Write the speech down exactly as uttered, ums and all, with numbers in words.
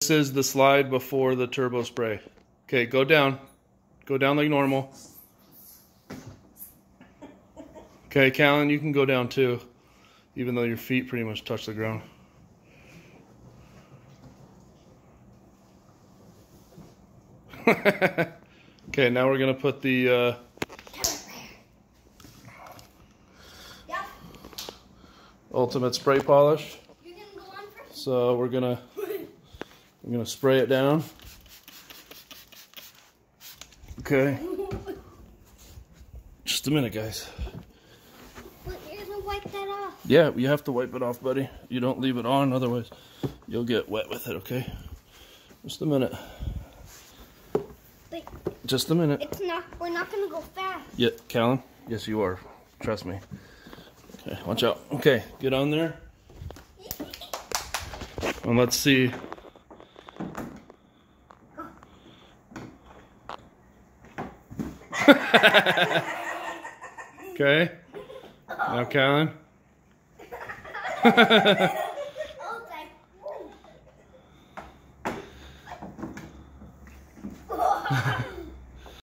This is the slide before the turbo spray. Okay, go down. Go down like normal. Okay, Callan, you can go down too, even though your feet pretty much touch the ground. Okay, now we're gonna put the uh, yep. ultimate spray polish. You're gonna go on first? So we're gonna we're gonna spray it down. Okay. Just a minute, guys. But you're gonna wipe that off. Yeah, you have to wipe it off, buddy. You don't leave it on, otherwise you'll get wet with it. Okay. Just a minute. Wait, Just a minute. It's not. We're not gonna go fast. Yeah, Callan? Yes, you are. Trust me. Okay, watch out. Okay, get on there. And let's see. Okay. Now, Callan. Okay.